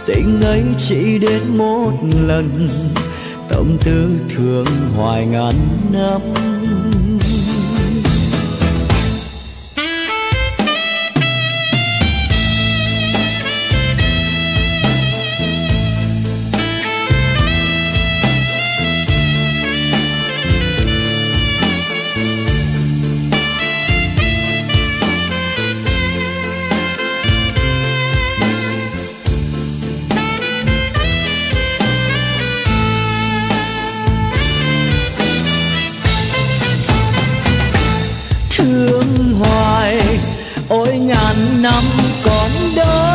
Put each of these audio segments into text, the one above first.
tình ấy chỉ đến một lần, tâm tư thương hoài ngàn năm. Năm còn đó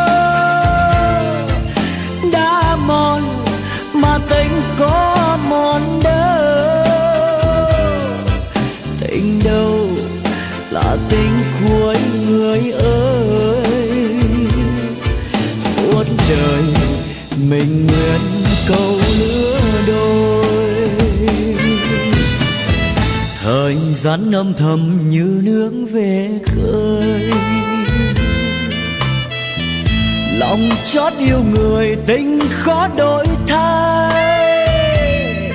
đã mòn mà tình có mòn đâu, tình đâu là tình cuối người ơi. Suốt đời mình nguyện câu lứa đôi, thời gian âm thầm như nước về khơi. Lòng chót yêu người tình khó đổi thay,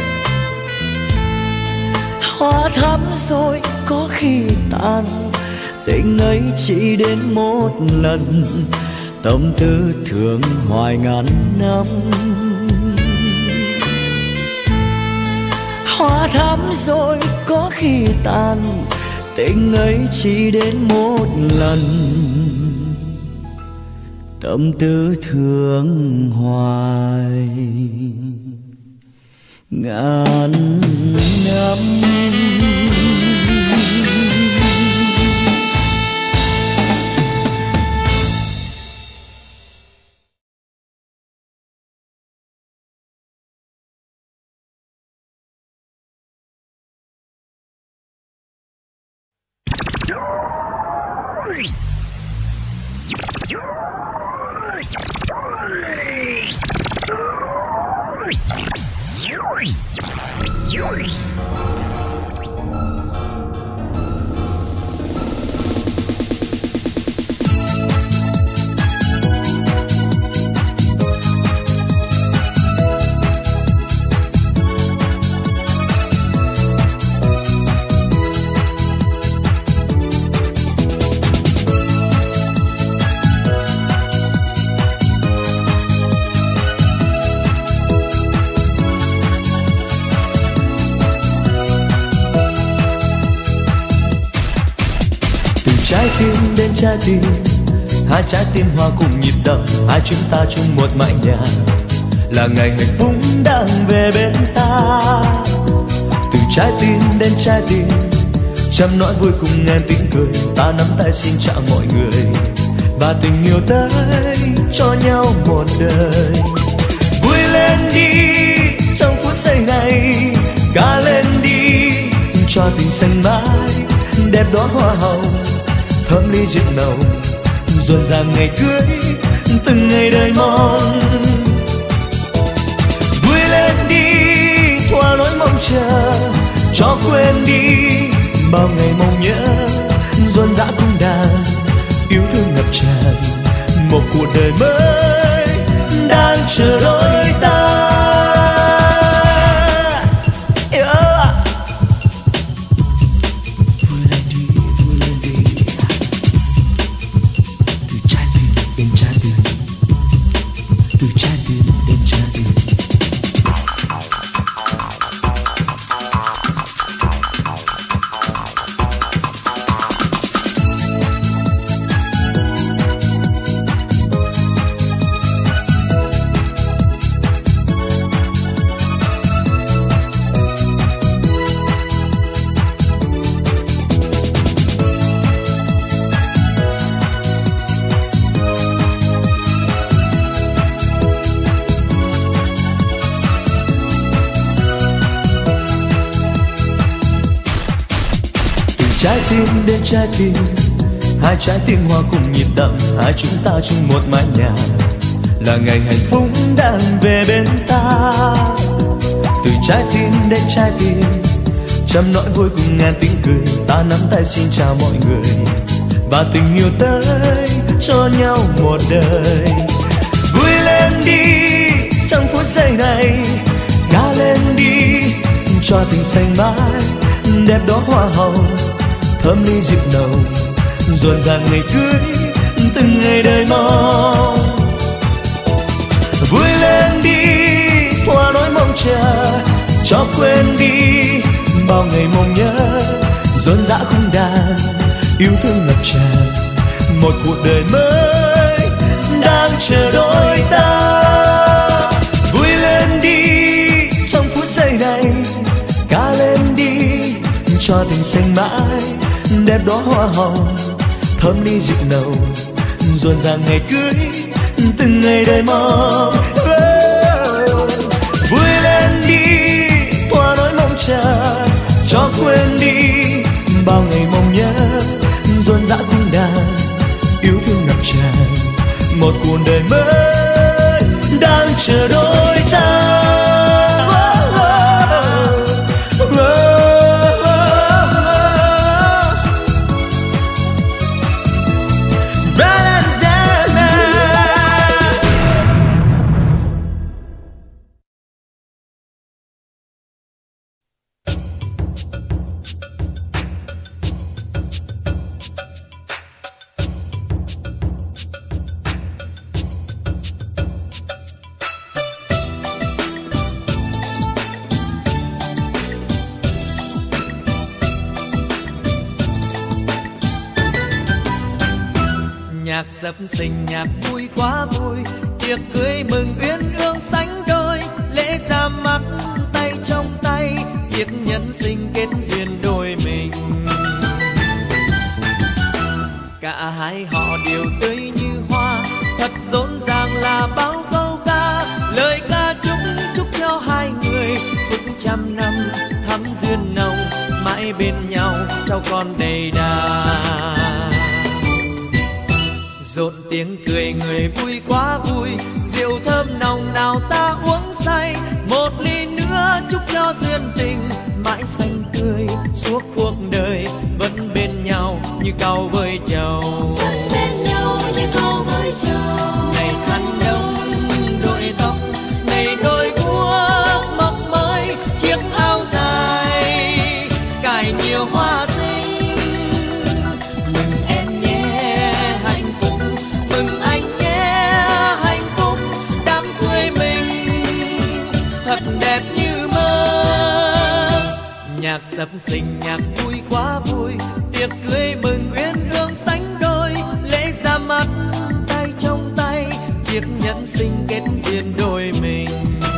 hoa thắm rồi có khi tàn, tình ấy chỉ đến một lần, tâm tư thương hoài ngàn năm. Hoa thắm rồi có khi tàn, tình ấy chỉ đến một lần, tâm tư thương hoài ngàn năm. Trái tim đến trái tim, hai trái tim hòa cùng nhịp đập, hai chúng ta chung một mái nhà, là ngày hạnh phúc đang về bên ta. Từ trái tim đến trái tim, trăm nỗi vui cùng ngàn tiếng cười, ta nắm tay xin chào mọi người, và tình yêu tới cho nhau một đời. Vui lên đi trong phút giây này, ca lên đi cho tình xanh mãi, đẹp đóa hoa hồng thơm ly rượu nồng, rộn ràng ngày cưới từng ngày đời mong. Vui lên đi thỏa nỗi mong chờ, cho quên đi bao ngày mong nhớ, rộn rã cung đàn yêu thương ngập tràn, một cuộc đời mới đang chờ đôi ta. Trái tim đến trái tim, hai trái tim hòa cùng nhịp đập, hai chúng ta chung một mái nhà, là ngày hạnh phúc đang về bên ta. Từ trái tim đến trái tim, trăm nỗi vui cùng ngàn tiếng cười, ta nắm tay xin chào mọi người, và tình yêu tới cho nhau một đời. Vui lên đi trong phút giây này, ca lên đi cho tình xanh mãi, đẹp đó hoa hồng thơm ly rượu nồng, rộn ràng ngày cưới từng ngày đời mong. Vui lên đi thoa nỗi mong chờ, cho quên đi bao ngày mong nhớ, rộn rã khung đàn yêu thương ngập tràn, một cuộc đời mới đang chờ đôi ta. Vui lên đi trong phút giây này, ca lên đi cho tình xanh mãi, đẹp đó hoa hồng thơm ly rượu nồng, rộn ràng ngày cưới từng ngày đời mong. Vui lên đi thoa nỗi mong chờ, cho quên đi bao ngày mong nhớ, rộn rã cung đàn yêu thương ngập tràn, một cuộc đời mới đang chờ đôi ta. Nhạc sập sình nhạc vui quá vui, tiệc cưới mừng uyên ương sánh đôi, lễ ra mắt tay trong tay, chiếc nhẫn sinh kết duyên đôi mình. Cả hai họ đều tươi như hoa, thật rộn ràng là bao câu ca, lời ca chúc cho hai người phúc trăm năm thắm duyên nồng, mãi bên nhau cháu con đầy đà. Rộn tiếng cười người vui quá vui, rượu thơm nồng nào ta uống say, một ly nữa chúc cho duyên tình mãi xanh tươi suốt cuộc đời, vẫn bên nhau như cau với trầu. Này khăn đông đội tóc, này đôi guốc mọc mới, chiếc áo dài cài nhiều hoa xinh. Nhạc sập sình nhạc vui quá vui, tiệc cưới mừng uyên ương sánh đôi, lễ ra mắt tay trong tay, chiếc nhẫn sinh kết duyên đôi mình.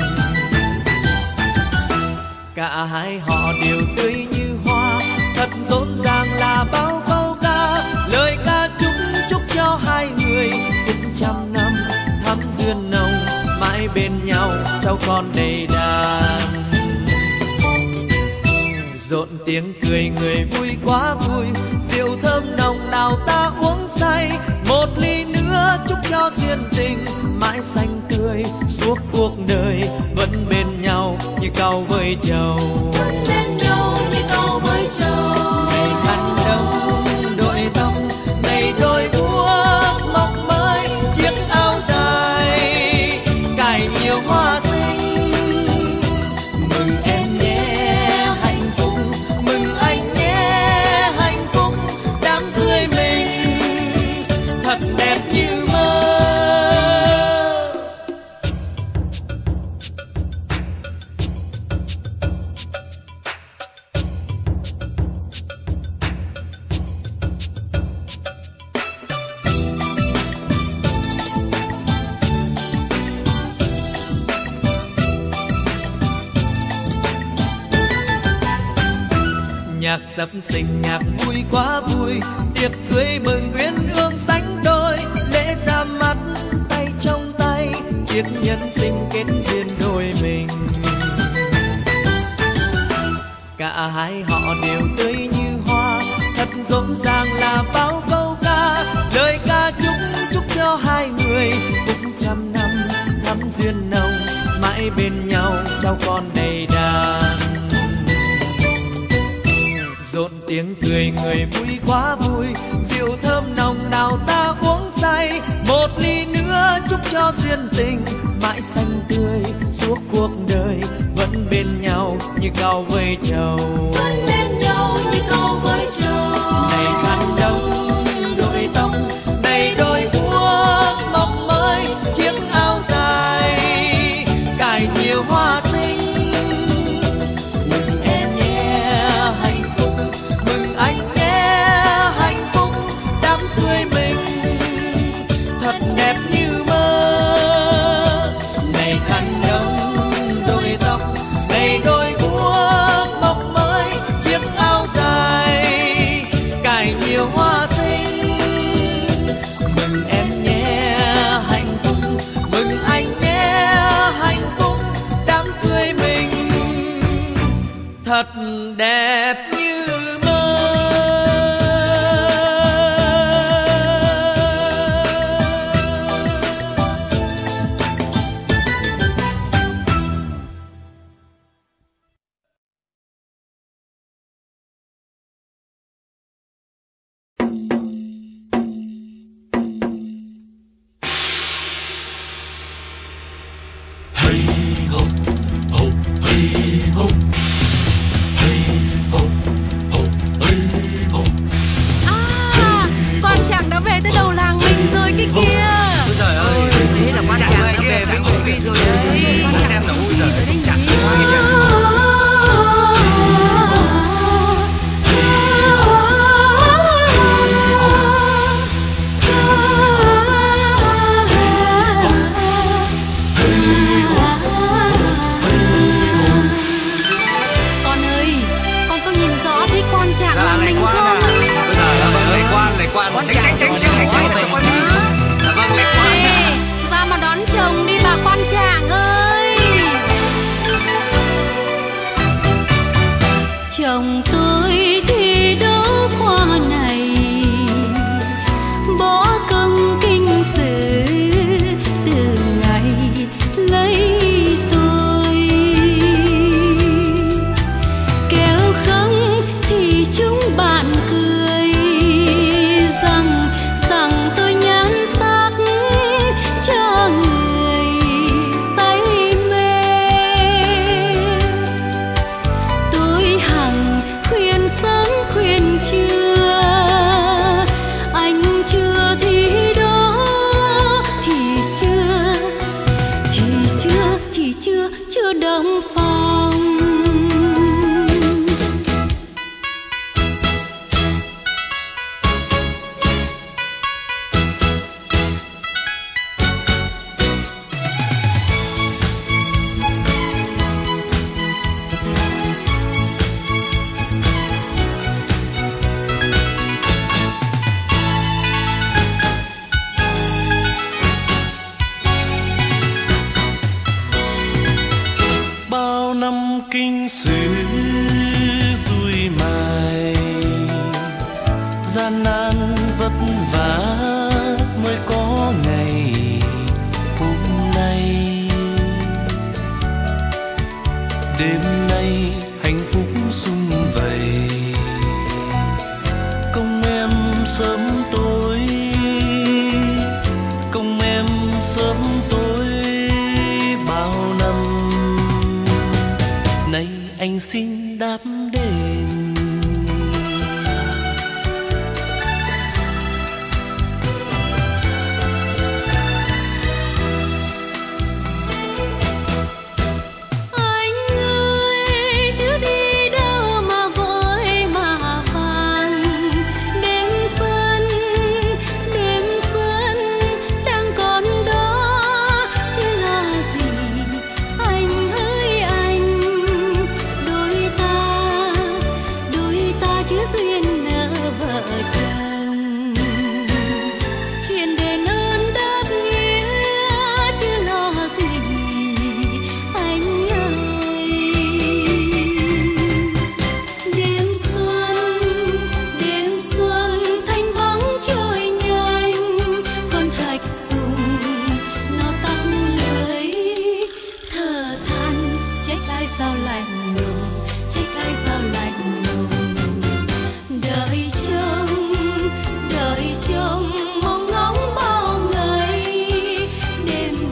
Cả hai họ đều tươi như hoa, thật rộn ràng là bao câu ca, lời ca chúc cho hai người phúc trăm năm thắm duyên nồng, mãi bên nhau cháu con đầy đàn. Rộn tiếng cười người vui quá vui, rượu thơm nồng nào ta uống say, một ly nữa chúc cho duyên tình mãi xanh tươi suốt cuộc đời, vẫn bên nhau như cau với trầu. Này khăn đông đội tóc, này đôi guốc mọc mới, chiếc áo dài cài nhiều hoa xinh. Mừng em nhé hạnh phúc, mừng anh nhé hạnh phúc, đám cưới mình thật đẹp như mơ. Nhạc sập sình nhạc vui quá vui, tiệc cưới mừng uyên ương sánh đôi, lễ ra mắt tay trong tay, chiếc nhẫn sinh kết duyên đôi mình. Cả hai họ đều tươi như hoa, thật rộn ràng là bao câu ca, lời ca chúc cho hai người phúc trăm năm thắm duyên nồng, mãi bên nhau cháu con đầy đàn. Rộn tiếng cười người vui quá vui, rượu thơm nồng nào ta uống say, một ly nữa chúc cho cho duyên tình mãi xanh tươi suốt cuộc đời, vẫn bên nhau như cau với trầu. Vẫn bên nhau như cau với trầu. Này khăn đông đôi tóc, này đôi guốc mộng mới, chiếc áo dài cài nhiều hoa xinh. Mừng em nhé hạnh phúc, mừng anh nhé hạnh phúc, đám cưới mình thật đẹp như mơ. Này khăn đông đôi tóc, này đôi guốc mộng mới, chiếc áo dài cài nhiều hoa xinh. Mừng em nhé hạnh phúc, mừng anh nhé hạnh phúc, đám cưới mình thật đẹp như mơ. À, con chàng đã về tới đầu làng mình rồi cái kia. Ôi trời ơi, thế là quan chàng đã về với Ngọc Phi rồi đấy. Con Xem là ôi giời, đấy chàng nhỉ. Con ơi, con có nhìn rõ thấy con chàng Dạ, làng này mình quan không? à. Ôi giời ơi, này quan, tránh cho con đi. Dạ vâng, này quan Ê, à. ra mà đón chồng đi bà quan chàng ơi. Chồng tôi thì đâu qua này, bỏ công kinh sử từ ngày lấy tôi. Kêu không thì chúng bạn cười rằng tôi nhan sắc cho người say mê. Tôi hằng khuyên sớm khuyên trưa, anh chưa thì đó thì chưa đồng phòng. Bao năm kinh sử dùi mài, gian nan vất vả mới có ngày hôm nay. Đêm nay hạnh phúc sum vầy, công em sớm tối, công em sớm tối bao năm. Nay anh xin đáp đền. Anh ơi chứ đi đâu mà vội mà vàng. Đêm xuân đang còn đó chứ là gì. Anh ơi anh, đôi ta chứ duyên nợ vợ chồng. Chuyện đền ơn đáp nghĩa chứ lo gì anh ơi. Đêm xuân thanh vắng trôi nhanh, con thạch sùng nó tắt lưới thở than. Trách ai sao lạnh lùng, trách ai sao lạnh lùng. Đợi chồng mong ngóng bao ngày, đêm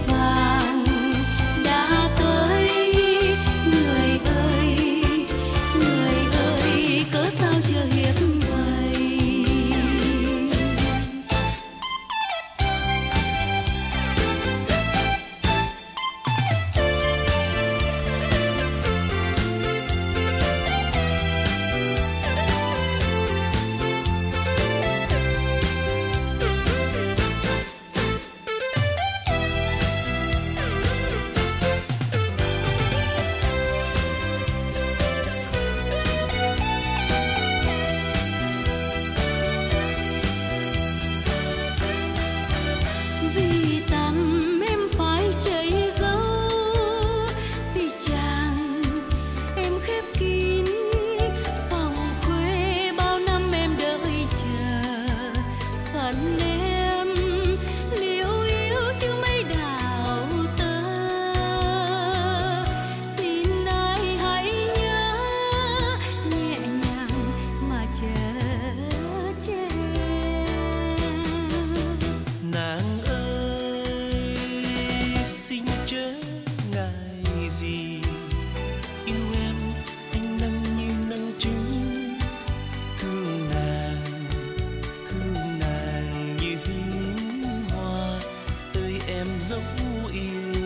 gì. Yêu em, anh nắng như nắng trứng, thương nàng như hình hoa, ơi em dấu yêu.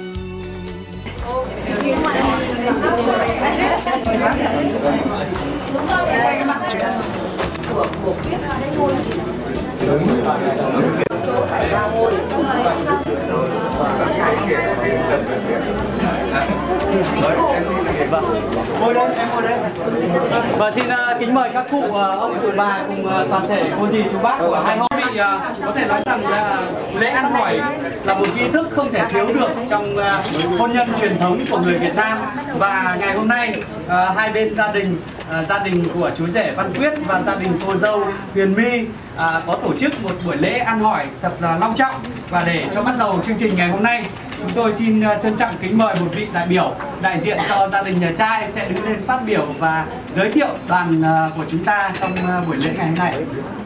Ngồi đây, em ngồi đây. Và xin kính mời các cụ, ông cụ bà cùng toàn thể cô dì chú bác của hai họ vị có thể nói rằng là lễ ăn hỏi là một nghi thức không thể thiếu được trong hôn nhân truyền thống của người Việt Nam. Và ngày hôm nay hai bên gia đình của chú rể Văn Quyết và gia đình cô dâu Huyền My có tổ chức một buổi lễ ăn hỏi thật là long trọng. Và để cho bắt đầu chương trình ngày hôm nay, chúng tôi xin trân trọng kính mời một vị đại biểu đại diện cho gia đình nhà trai sẽ đứng lên phát biểu và giới thiệu đoàn của chúng ta trong buổi lễ ngày hôm nay.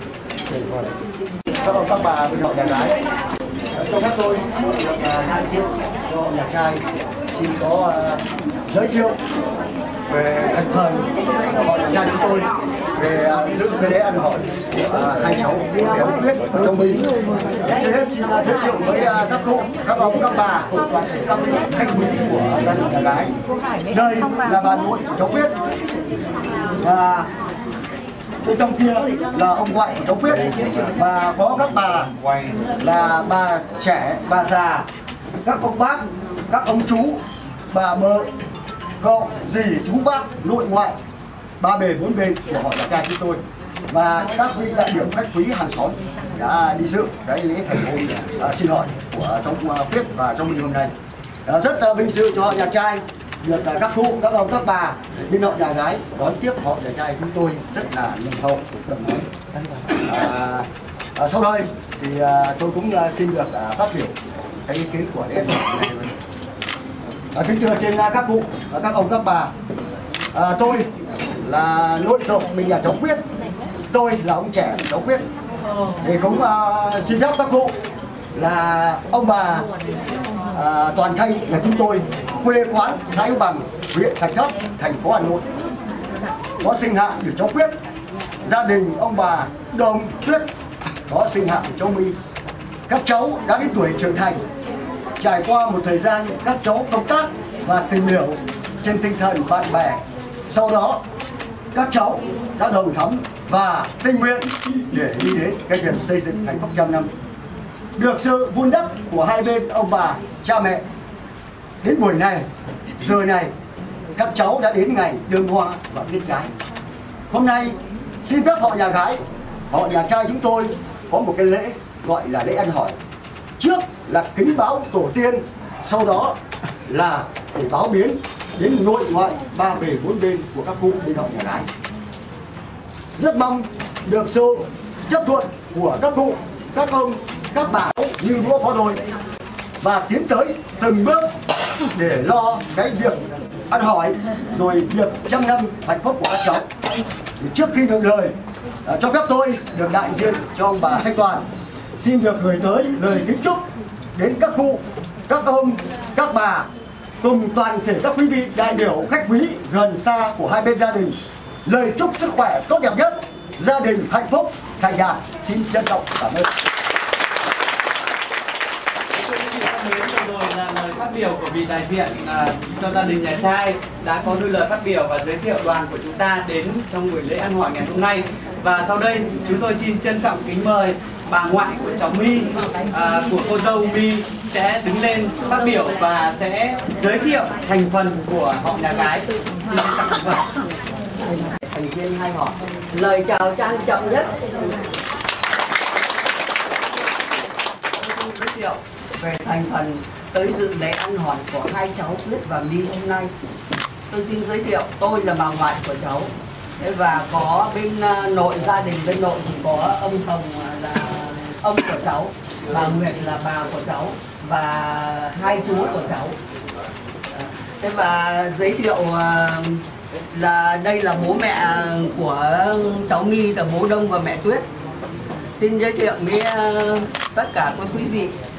Các bà bên họ nhà gái, cho phép tôi đại diện cho nhà trai xin có giới thiệu về thành phần họ nhà trai chúng tôi về dự cái lễ ăn hỏi hai cháu Văn Quyết và Châu My. Trước hết xin giới thiệu với các cụ, các ông, các bà cùng toàn thể các khách quý của gia đình nhà gái. Đây là bà nội của cháu Quyết và bên trong kia là ông ngoại của cháu Quyết, và có các bà là bà trẻ, bà già, các ông bác, các ông chú, bà mợ, cậu, dì, chú bác, nội ngoại, ba bề bốn bên của họ nhà trai chúng tôi, và các vị đại biểu khách quý hàng xóm đã đi dự cái lễ thành hôn xin hỏi của cháu Quyết và trong hôm nay. Rất vinh dự cho họ nhà trai được các cụ, các ông, các bà bên họ nhà gái đón tiếp họ nhà trai chúng tôi rất là nồng hậu. Sau đây thì tôi cũng xin được phát biểu cái ý kiến của em. Kính thưa trên các cụ, các ông, các bà, tôi là nội tộc mình là cháu Quyết, tôi là ông trẻ cháu Quyết, thì cũng xin phép các cụ là ông bà toàn thay là chúng tôi quê quán xã Hiếu Bằng, huyện Thạch Thất, thành phố Hà Nội, có sinh hạ của cháu Quyết. Gia đình ông bà Đồng Quyết có sinh hạ của cháu My. Các cháu đã đến tuổi trưởng thành. Trải qua một thời gian các cháu công tác và tìm hiểu trên tinh thần bạn bè, sau đó các cháu đã đồng thắm và tình nguyện để đi đến cái việc xây dựng hạnh phúc trăm năm. Được sự vun đắp của hai bên ông bà, cha mẹ, đến buổi này, giờ này, các cháu đã đến ngày đơm hoa và kết trái. Hôm nay xin phép họ nhà gái, họ nhà trai chúng tôi có một cái lễ gọi là lễ ăn hỏi. Trước là kính báo tổ tiên, sau đó là để báo biến đến nội ngoại ba bề bốn bên của các cụ bên họ nhà gái. Rất mong được sự chấp thuận của các cụ, các ông, các bà như đũa phó đôi và tiến tới từng bước để lo cái việc ăn hỏi rồi việc trăm năm hạnh phúc của các cháu. Trước khi được lời, cho phép tôi được đại diện cho ông bà Thanh Toàn xin được gửi tới lời kính chúc đến các cụ, các ông, các bà cùng toàn thể các quý vị đại biểu khách quý gần xa của hai bên gia đình. Lời chúc sức khỏe tốt đẹp nhất, gia đình hạnh phúc, thành đạt. Xin trân trọng cảm ơn. Rồi là lời phát biểu của vị đại diện cho gia đình nhà trai đã có đôi lời phát biểu và giới thiệu đoàn của chúng ta đến trong buổi lễ ăn hỏi ngày hôm nay. Và sau đây chúng tôi xin trân trọng kính mời bà ngoại của cháu My, của cô dâu My sẽ đứng lên phát biểu và sẽ giới thiệu thành phần của họ nhà gái. Xin trân trọng kính mời. Thành viên hai họ lời chào trang trọng nhất. Giới thiệu về thành phần tới dự lễ ăn hỏi của hai cháu Quyết và My hôm nay. Tôi xin giới thiệu, tôi là bà ngoại của cháu, và có bên nội gia đình, bên nội thì có ông Hồng là ông của cháu, bà Nguyệt là bà của cháu và hai chú của cháu. Thế và giới thiệu là đây là bố mẹ của cháu My, là bố Đông và mẹ Tuyết. Xin giới thiệu với tất cả các quý vị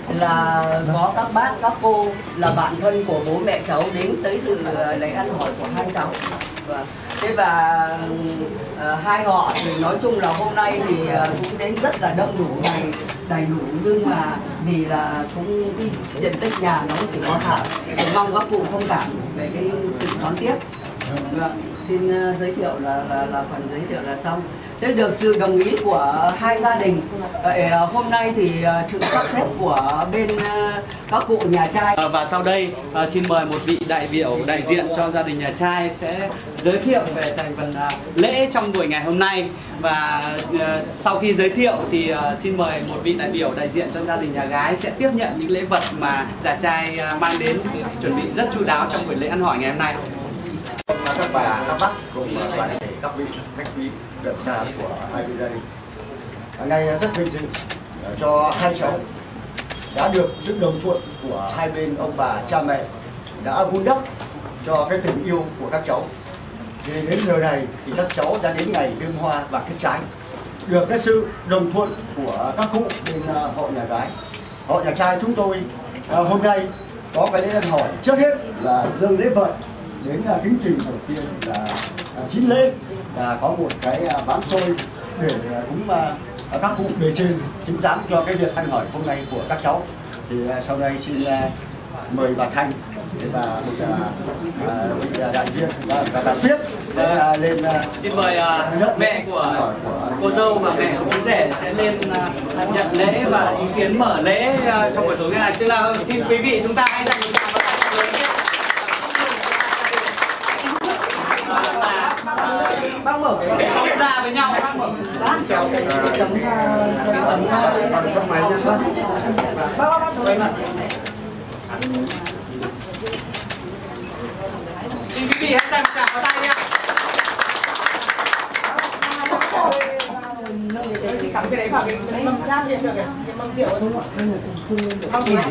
là có các bác, các cô là bạn thân của bố mẹ cháu đến tới dự lễ ăn hỏi của hai cháu. Thế và hai họ thì nói chung là hôm nay thì cũng đến rất là đông đủ, đầy đủ, nhưng mà vì là cũng cái diện tích nhà nó chỉ có hạn, mong các cụ thông cảm về cái sự đón tiếp. Xin giới thiệu là phần giới thiệu là xong. Thế được sự đồng ý của hai gia đình. Hôm nay thì sự sắp xếp của bên các cụ nhà trai. Và sau đây xin mời một vị đại biểu đại diện cho gia đình nhà trai sẽ giới thiệu về thành phần lễ trong buổi ngày hôm nay. Và sau khi giới thiệu thì xin mời một vị đại biểu đại diện cho gia đình nhà gái sẽ tiếp nhận những lễ vật mà nhà trai mang đến, chuẩn bị rất chu đáo trong buổi lễ ăn hỏi ngày hôm nay. Các bà, các bác cùng toàn thể các vị khách quý gần xa của hai bên gia đình. Hôm nay rất vinh dự cho hai cháu đã được sự đồng thuận của hai bên ông bà cha mẹ đã vun đắp cho cái tình yêu của các cháu. Thì đến giờ này thì các cháu đã đến ngày đơm hoa và kết trái, được cái sự đồng thuận của các cụ bên họ nhà gái. Họ nhà trai chúng tôi hôm nay có cái lễ ăn hỏi, trước hết là dâng lễ vật đến kính trình đầu tiên là 9 lễ, là có một cái bán xôi để cúng các cụ bề trên chứng giám cho cái việc ăn hỏi hôm nay của các cháu. Thì sau đây xin mời bà Thanh và vị đại diện và bà Tuyết sẽ lên. Xin mời mẹ của cô dâu và mẹ của chú rể sẽ lên nhận lễ và chứng kiến mở lễ trong buổi tối ngày này. Tức là xin quý vị chúng ta hãy dành một tràng pháo tay lớn nhé. Bác mở cái ống ra với nhau. Bác mở kéo cái tấm xin quý vị hãy dành một tràng pháo tay nha. Chị cắm cái đấy vào cái mâm chat lên được kìa, cái mâm rượu đúng không ạ?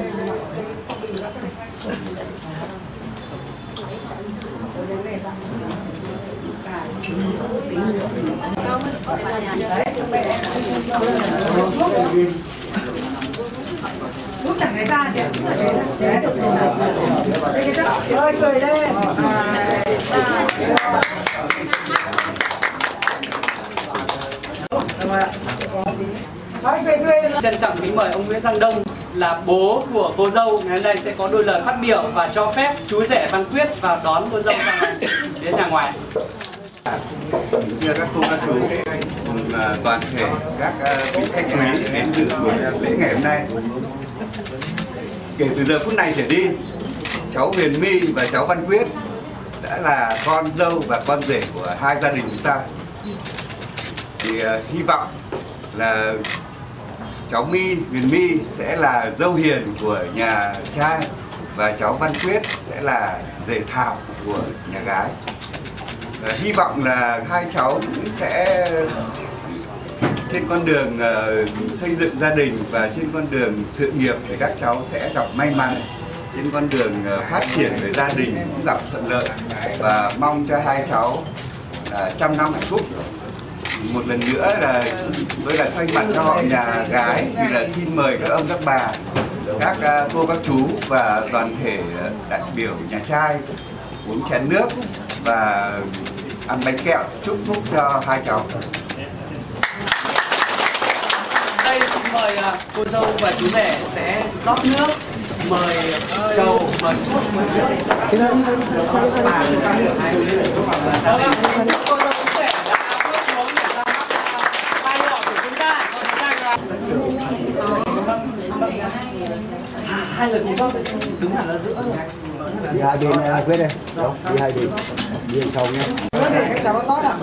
Rút thẳng cái ra chị ạ. Ơi cười lên. Trân trọng kính mời ông Nguyễn Giang Đông là bố của cô dâu ngày hôm nay sẽ có đôi lời phát biểu và cho phép chú rể Văn Quyết vào đón cô dâu đến nhà ngoài. Thưa các cô các chú cùng toàn thể các vị khách quý đến dự buổi lễ ngày hôm nay. Kể từ giờ phút này trở đi, cháu Huyền My và cháu Văn Quyết đã là con dâu và con rể của hai gia đình chúng ta. Thì hy vọng là cháu Huyền My sẽ là dâu hiền của nhà trai và cháu Văn Quyết sẽ là rể thảo của nhà gái. Hy vọng là hai cháu cũng sẽ trên con đường xây dựng gia đình và trên con đường sự nghiệp thì các cháu sẽ gặp may mắn, trên con đường phát triển về gia đình cũng gặp thuận lợi, và mong cho hai cháu trăm năm hạnh phúc. Một lần nữa là tôi là thay mặt cho họ nhà gái thì là xin mời các ông các bà, các cô các chú và toàn thể đại biểu nhà trai uống chén nước và ăn bánh kẹo chúc phúc cho hai cháu. Đây xin mời cô dâu và chú rể sẽ rót nước, mời trầu, mời thuốc, mời nước. Cô dâu chú rể đã bước xuống để ra mắt hai họ của chúng ta. Hai người cùng rót đứng hẳn ở giữa. Đi hai bên Quyết đây, đi hai bên, đi sau nhé. Cái cháu nó tốt à?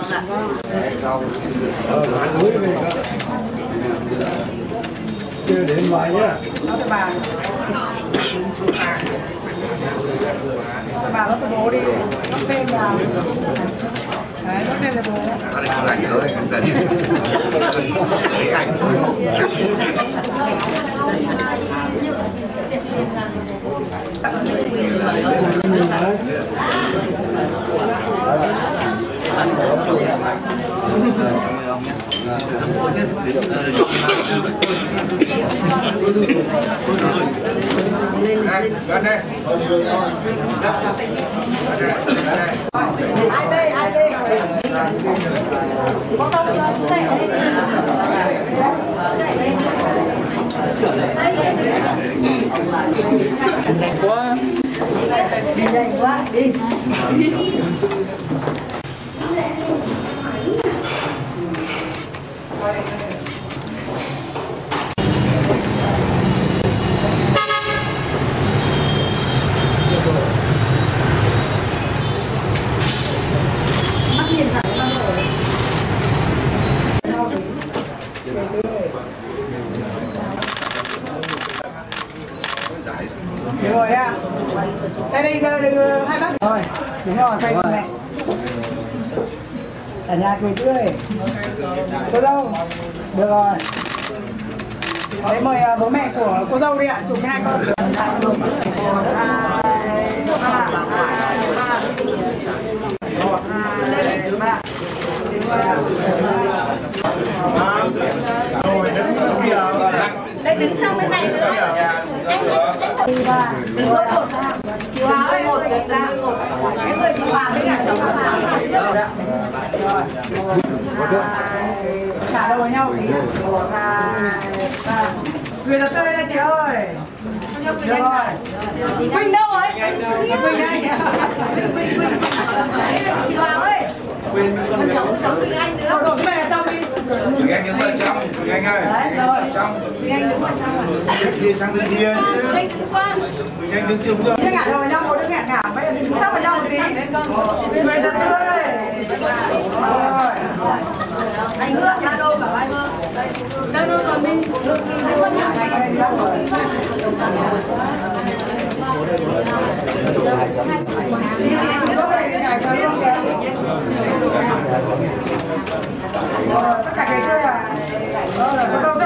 Chưa đến ngoài nhá. Nó cho bà. Cho bà nó từ bố đi. Nó phê vào. Đấy, nó phê về bố. Ở đây chụp ảnh thôi, không cần lấy ảnh. Ai đây, ai đây? Có không? Nhanh quá. Nhanh quá, đi. Được rồi ạ. Đây hai bác. Rồi, đúng rồi, quay này. Cả nhà cười tươi. Cô dâu. Được rồi. Đấy, mời bố mẹ của cô dâu đi ạ, chụp với hai con. Đây đứng sang bên này nữa. Anh đứng một chị Hòa ơi, một ra một. Cái người chị Hòa với cả cháu Hòa. Trả đầu nhau tí. Người thật tươi nha chị ơi. Được rồi. Quỳnh đâu rồi? Quỳnh đây. Chị Hòa ơi. Cháu Quỳnh Anh nữa. Đổ cái này trong đi. Quỳnh Anh đứng bên trong, Quỳnh Anh ơi. Rồi. Trong. Quỳnh Anh đứng bên trong. Đi sang bên kia. Quỳnh Anh đứng qua. Quỳnh Anh đứng chung rồi. Cứ ngả đầu vào nhau, một đứa ngả. Bây giờ đứng sát vào nhau một tí. Người thật tươi. Rồi. Anh hứa ra đâu bảo anh ơi. Đâu đâu rồi mình. Tất cả cái chơi à? Có